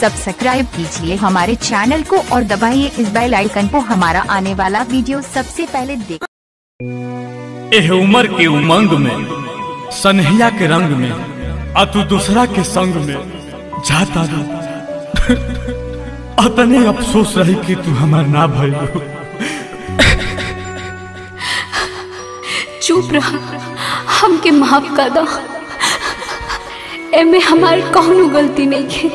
Subscribe कीजिए हमारे channel को और दबाइए इस बेल आइकन को हमारा आने वाला वीडियो सबसे पहले देख। एह उम्र के उमंग में, सनहिया के रंग में, आ तू दूसरा के संग में जाता रह। अतने अफसोस रही कि तू हमार ना भइल। चुप रहा, हमके माफ कर दो। एमे हमारी कौनो गलती नहीं है।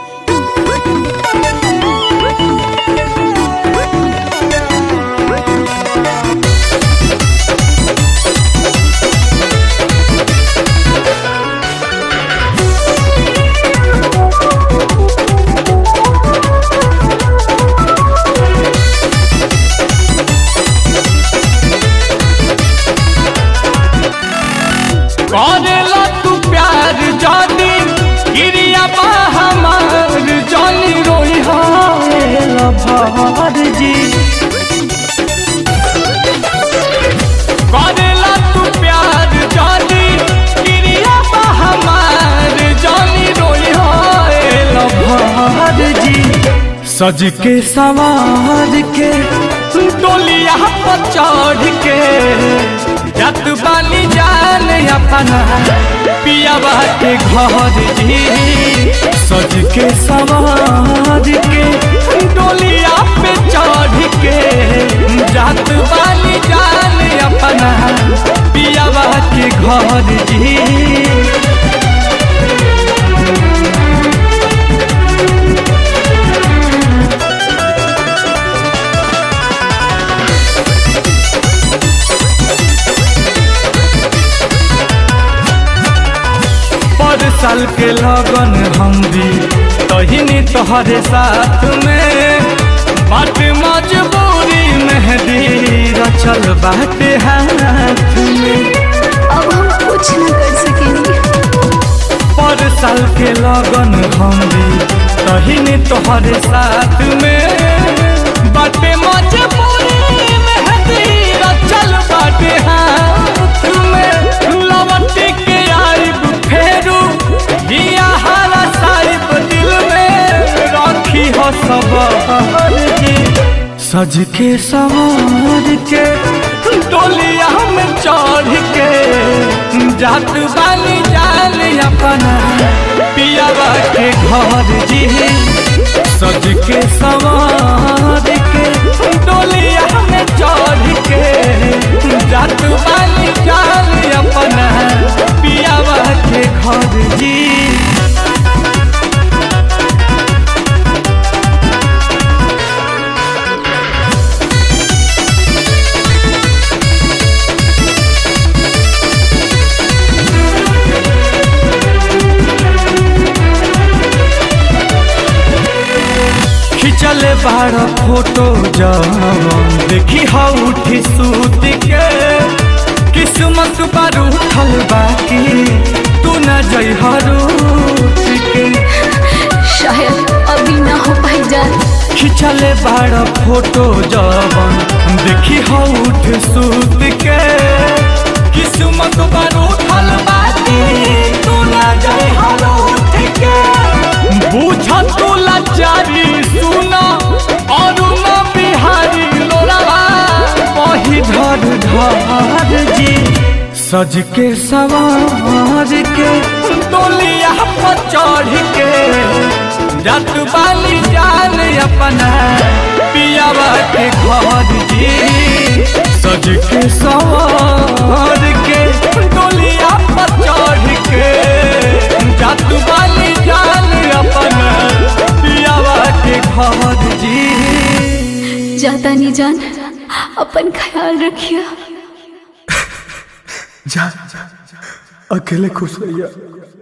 करेला तू प्यार जानी गिरिया बा हमार जानी रोई भार जी। करेला तू प्यार जानी गिरिया बा हमार जानी रोई भार जी। सज के सवार के डोलिया पर चढ़ के जत बाली जान अपना पियावा के घर जी। सज के सवार के डोलिया पे चढ़ के जत बाली जान अपना पियावा के घर जी। साल के लगन हम भी तहिनी तोहरे साथ में बाट मजबूरी मेहंदी रचल बाटे हाथ में। अब हम कुछ न कर सकेंगे। पर साल के लगन हम भी तहिनी तोहरे साथ में बाटे मजबूरी मेहंदी रचल बाटे हाथ में। लवटी के आइब फेरू दिया हारा साहिब दिल में राखी हो सब जी। सज के सवार के डोलिया में चढ़ के जात बाली जान अपना पियावा के घर जी। सज के सवार के डोलिया में चढ़ के जात बाली जान अपना पियावा के घर जी। खिंचले बार फोटो जब देखी हा उठी सूत के किस्मत बार उठल बाकी तू न जइहा रूठ के। शायद अभी ना हो पाई जान। खिंचले बार फोटो जब देखी हा उठ सूत के किस्मत बार उठल बाकी तू न जइहा रूठ के। बुझ तू लाचारी सुना और न बिहारी लोरावा वही धर धर जी। सज के सवार के डोलिया पर चढ़ के जत बाली जान अपना पियावा के घर जी। सज के सवार के डोलिया पर चढ़ के जत बाली जान अपना पियावा के घर जी। जाता नहीं जान, अपन ख्याल रखिए। जा अकेले खुश रहिया।